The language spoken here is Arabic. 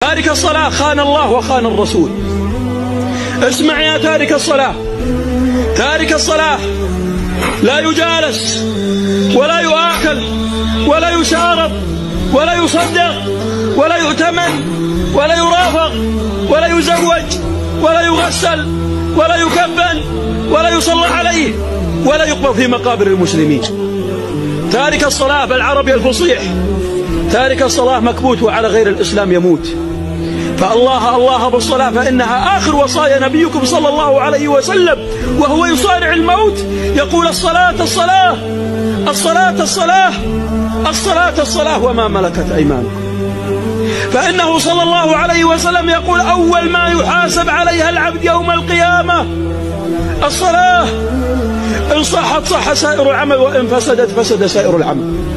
تارك الصلاة خان الله وخان الرسول. اسمع يا تارك الصلاة، تارك الصلاة لا يجالس ولا يؤكل ولا يشارب ولا يصدق ولا يؤتمن ولا يرافق ولا يزوج ولا يغسل ولا يكفن ولا يصلى عليه ولا يقبر في مقابر المسلمين. تارك الصلاة بالعربي الفصيح، تارك الصلاة مكبوت وعلى غير الإسلام يموت. فالله بالصلاة، فإنها آخر وصايا نبيكم صلى الله عليه وسلم، وهو يصارع الموت يقول الصلاة الصلاة الصلاة الصلاة الصلاة الصلاة وما ملكت أيمانكم. فإنه صلى الله عليه وسلم يقول أول ما يحاسب عليها العبد يوم القيامة الصلاة، إن صحت صح سائر العمل وإن فسدت فسد سائر العمل.